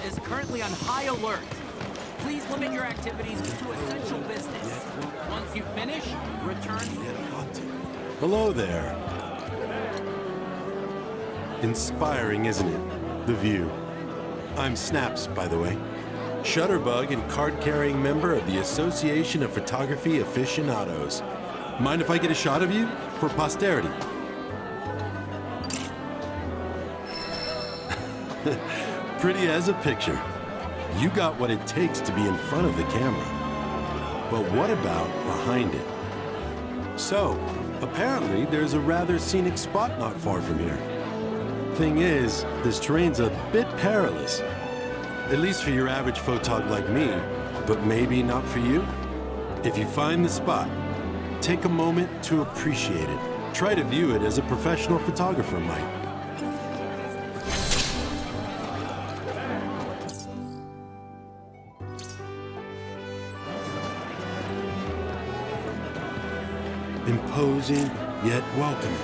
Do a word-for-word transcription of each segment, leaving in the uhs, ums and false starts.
is currently on high alert. Please limit your activities to essential business. Once you finish, return. Hello there. Inspiring, isn't it? The view. I'm Snaps, by the way. Shutterbug and card-carrying member of the Association of Photography Aficionados. Mind if I get a shot of you? For posterity. Pretty as a picture. You got what it takes to be in front of the camera. But what about behind it? So, apparently there's a rather scenic spot not far from here. Thing is, this terrain's a bit perilous. At least for your average photog like me, but maybe not for you. If you find the spot, take a moment to appreciate it. Try to view it as a professional photographer might. Imposing, yet welcoming.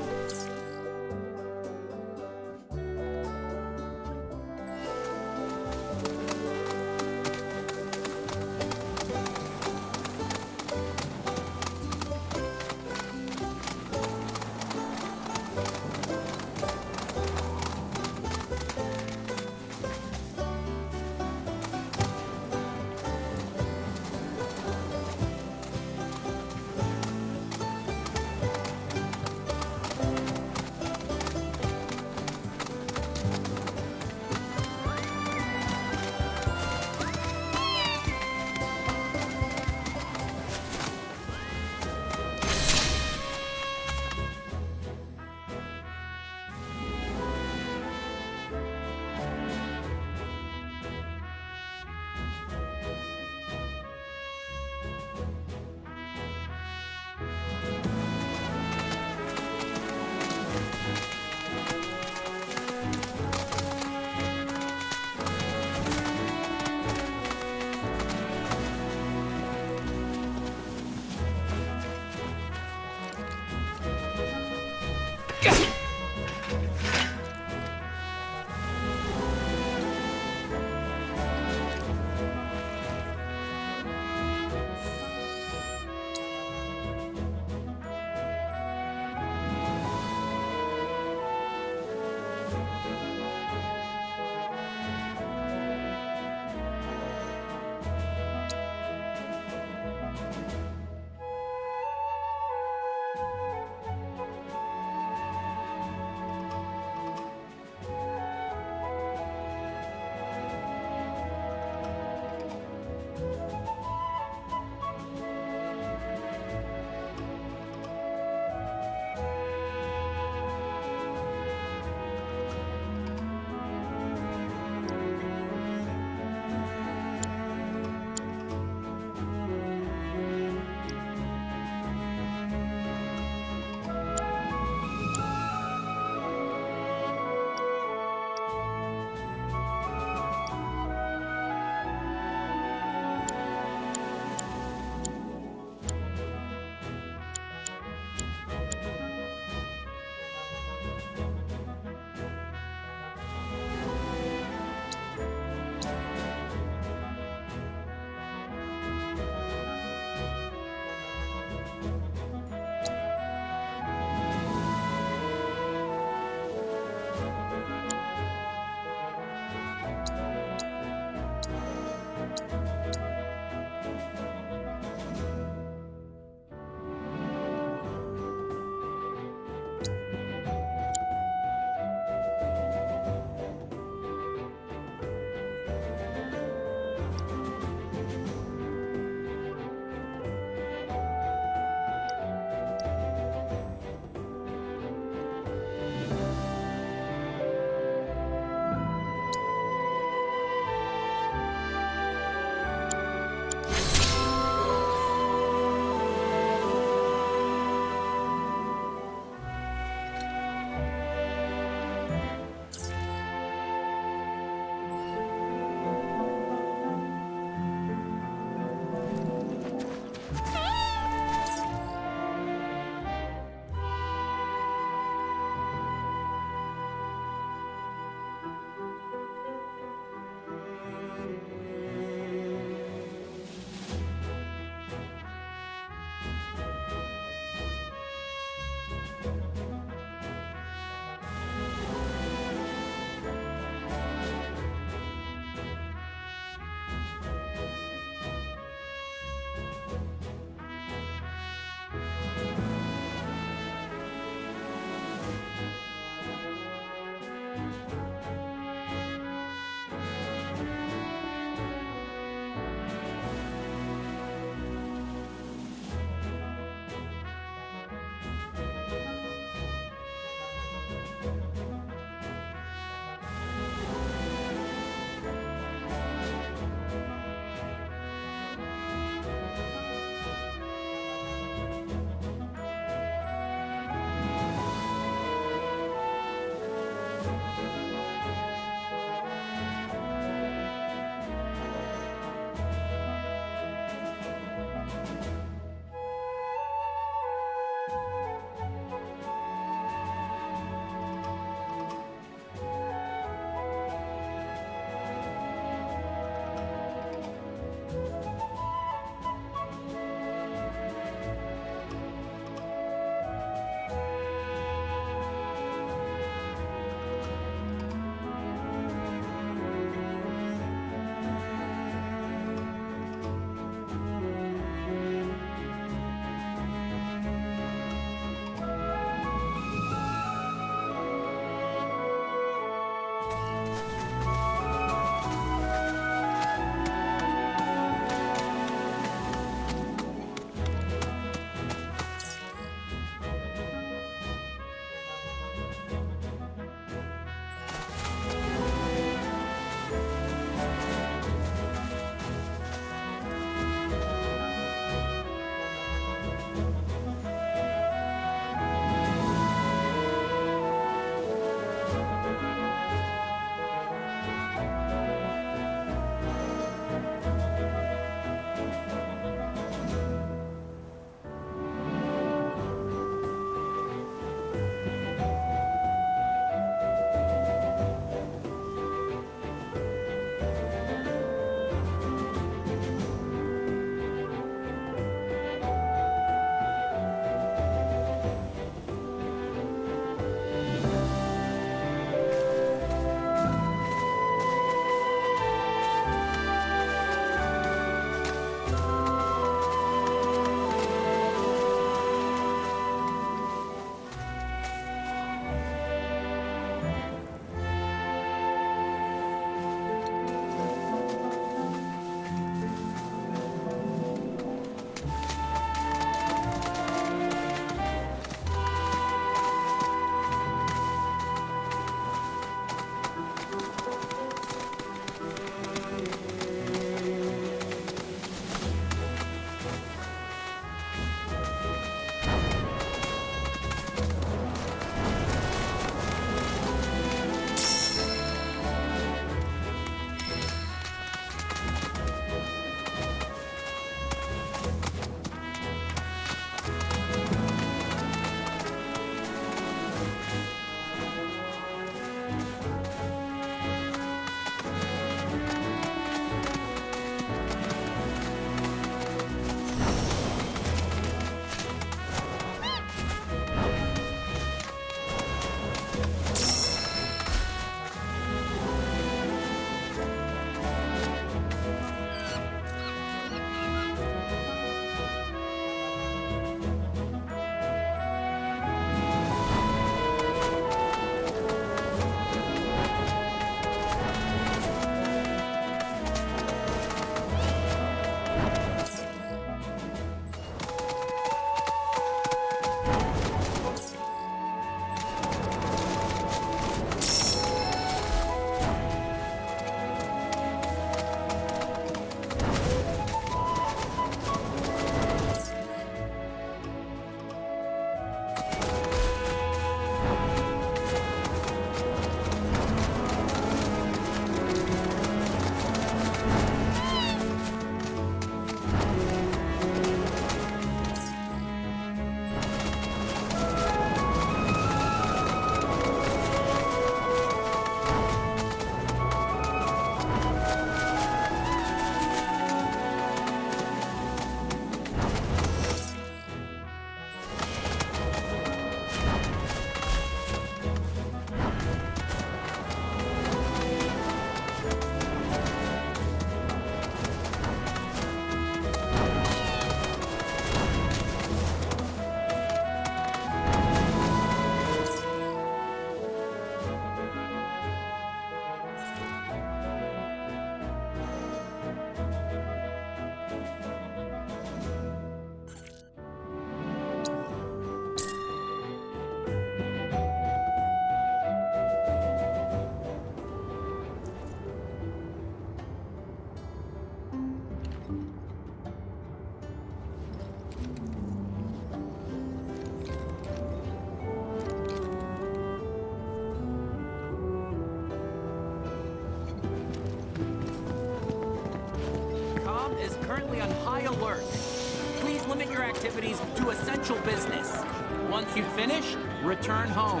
is currently on high alert. Please limit your activities to essential business. Once you finish, return home.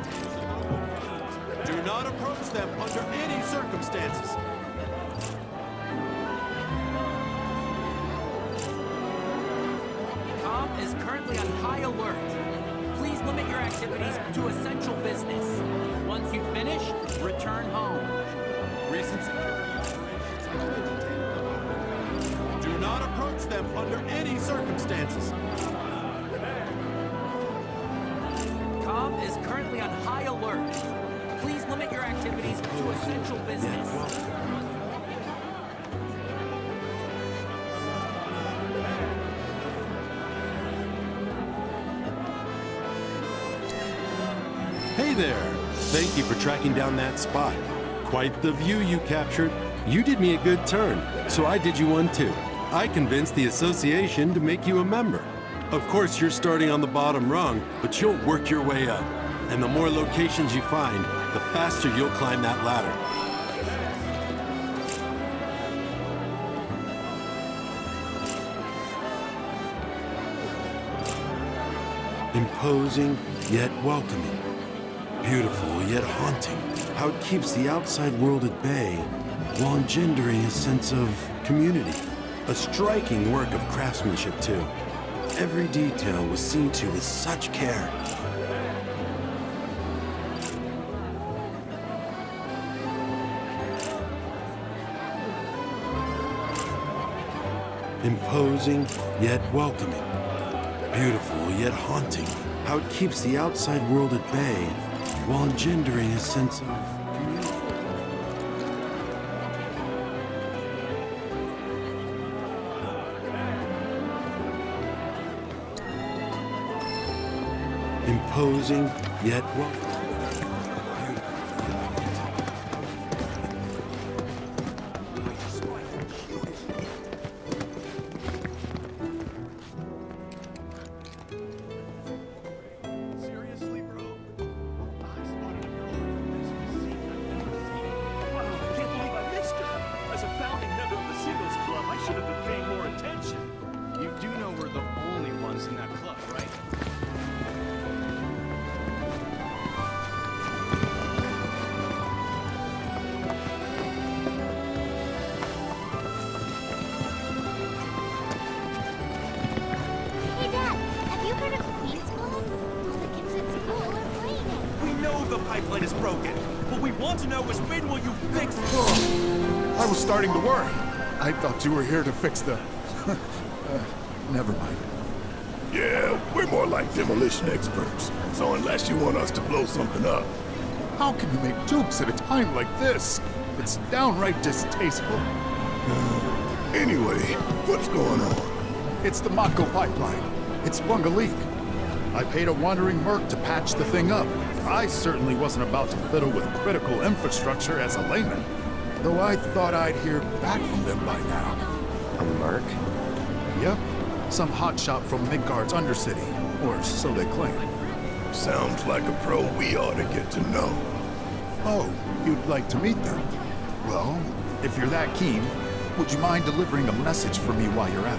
Do not approach them under any circumstances. Com is currently on high alert. Please limit your activities to essential business. Once you finish, return home. Recent security operations. Do not approach them under any circumstances. Com is currently on high alert. Please limit your activities to essential business. Hey there! Thank you for tracking down that spot. Quite the view you captured. You did me a good turn, so I did you one too. I convinced the association to make you a member. Of course, you're starting on the bottom rung, but you'll work your way up. And the more locations you find, the faster you'll climb that ladder. Imposing, yet welcoming. Beautiful, yet haunting. How it keeps the outside world at bay while engendering a sense of community. A striking work of craftsmanship, too. Every detail was seen to with such care. Imposing, yet welcoming. Beautiful, yet haunting. How it keeps the outside world at bay while engendering a sense of community. Imposing, yet welcoming. I was starting to worry. I thought you were here to fix the... uh, never mind. Yeah, we're more like demolition experts. So unless you want us to blow something up... How can you make jokes at a time like this? It's downright distasteful. Uh, anyway, what's going on? It's the Mako pipeline. It sprung a leak. I paid a wandering merc to patch the thing up. I certainly wasn't about to fiddle with critical infrastructure as a layman. Though I thought I'd hear back from them by now. A merc? Yep. Some hotshot from Midgard's Undercity. Or so they claim. Sounds like a pro we ought to get to know. Oh, you'd like to meet them? Well, if you're that keen, would you mind delivering a message for me while you're at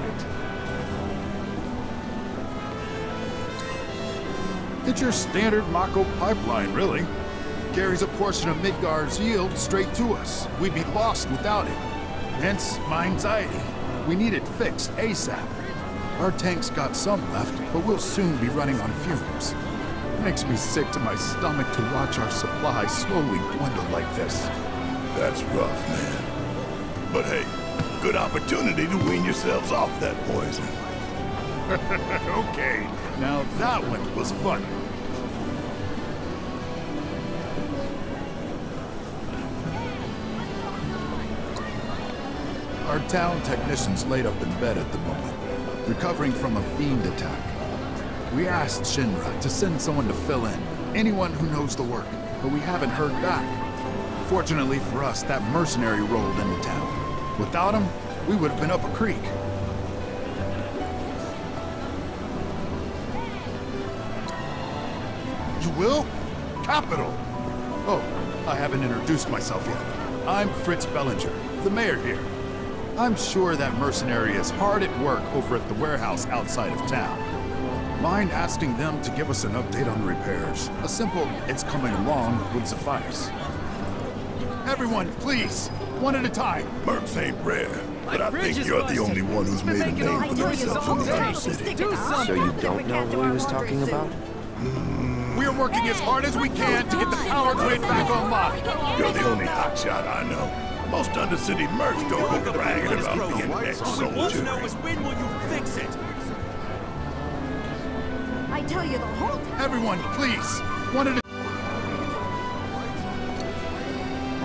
it? It's your standard Mako pipeline, really. Carries a portion of Midgard's yield straight to us. We'd be lost without it. Hence my anxiety. We need it fixed ASAP. Our tank's got some left, but we'll soon be running on fumes. Makes me sick to my stomach to watch our supply slowly dwindle like this. That's rough, man. But hey, good opportunity to wean yourselves off that poison. Okay, now that one was funny. Our town technician's laid up in bed at the moment, recovering from a fiend attack. We asked Shinra to send someone to fill in, anyone who knows the work, but we haven't heard back. Fortunately for us, that mercenary rolled into town. Without him, we would have been up a creek. You will? Capital! Oh, I haven't introduced myself yet. I'm Fritz Bellinger, the mayor here. I'm sure that mercenary is hard at work over at the warehouse outside of town. Mind asking them to give us an update on the repairs? A simple, it's coming along, would suffice. Everyone, please, one at a time. Mercs ain't rare, but I bridge think is you're the busted. only one who's made a making all name for the noise themselves all in the day. inner city. Do something. So you don't know who he was talking about? We are working as hard as we can to get the power grid back online. You're the only hotshot I know. Most undercity mercs don't go bragging about being ex-soldier. when will you fix it? I tell you the whole time. Everyone, please, one at a